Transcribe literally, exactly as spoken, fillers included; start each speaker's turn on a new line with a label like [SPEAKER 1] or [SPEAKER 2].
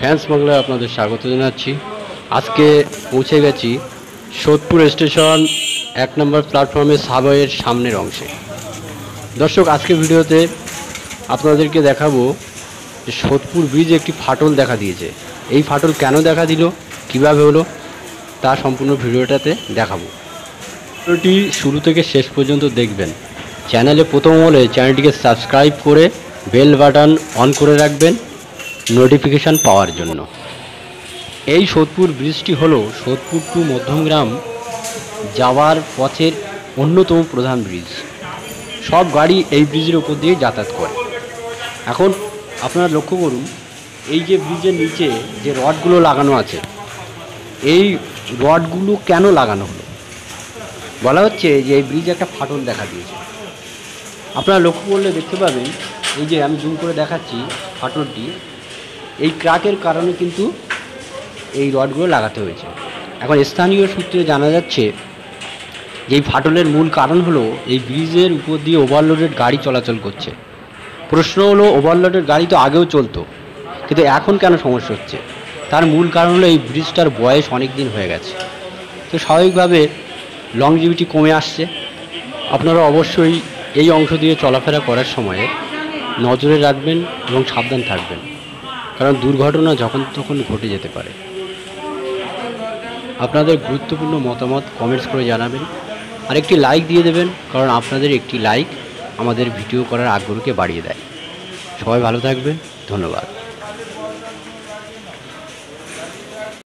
[SPEAKER 1] Fans বাংলায় আপনাদের স্বাগত জানাচ্ছি। আজকে পৌঁছে গেছি সোদপুর স্টেশন এক নম্বর প্ল্যাটফর্মে সাবওয়ের সামনের অংশে। দর্শক, আজকে ভিডিওতে আপনাদেরকে দেখাবো যে সোদপুর ব্রিজে একটি ফাটল দেখা দিয়েছে। এই ফাটল কেন দেখা দিল, কিভাবে হলো, তা সম্পূর্ণ ভিডিওটাতে দেখাবো। ভিডিওটি শুরু থেকে শেষ পর্যন্ত দেখবেন। চ্যানেলে প্রথম হলে চ্যানেলটিকে সাবস্ক্রাইব করে বেল বাটন অন করে রাখবেন নোটিফিকেশান পাওয়ার জন্য। এই সোদপুর ব্রিজটি হলো সোদপুর টু মধ্যমগ্রাম যাওয়ার পথের অন্যতম প্রধান ব্রিজ। সব গাড়ি এই ব্রিজের উপর দিয়ে যাতায়াত করে। এখন আপনারা লক্ষ্য করুন, এই যে ব্রিজের নিচে যে রডগুলো লাগানো আছে, এই রডগুলো কেন লাগানো হলো? বলা হচ্ছে যে এই ব্রিজে একটা ফাটল দেখা দিয়েছে। আপনারা লক্ষ্য করলে দেখতে পাবেন, এই যে আমি জুম করে দেখাচ্ছি ফাটলটি, এই ক্র্যাকের কারণে কিন্তু এই রডগুলো লাগাতে হয়েছে। এখন স্থানীয় সূত্রে জানা যাচ্ছে যে এই ফাটলের মূল কারণ হলো এই ব্রিজের উপর দিয়ে ওভারলোডেড গাড়ি চলাচল করছে। প্রশ্ন হলো, ওভারলোডেড গাড়ি তো আগেও চলতো, কিন্তু এখন কেন সমস্যা হচ্ছে? তার মূল কারণ হলো এই ব্রিজটার বয়স অনেক দিন হয়ে গেছে, তো স্বাভাবিকভাবে লংজিভিটি কমে আসছে। আপনারা অবশ্যই এই অংশ দিয়ে চলাফেরা করার সময়ে নজরে রাখবেন এবং সাবধান থাকবেন, কারণ দুর্ঘটনা যখন তখন ঘটে যেতে পারে। আপনাদের গুরুত্বপূর্ণ মতামত কমেন্টস করে জানাবেন, আর একটি লাইক দিয়ে দেবেন, কারণ আপনাদের একটি লাইক আমাদের ভিডিও করার আগ্রহকে বাড়িয়ে দেয়। সবাই ভালো থাকবেন, ধন্যবাদ।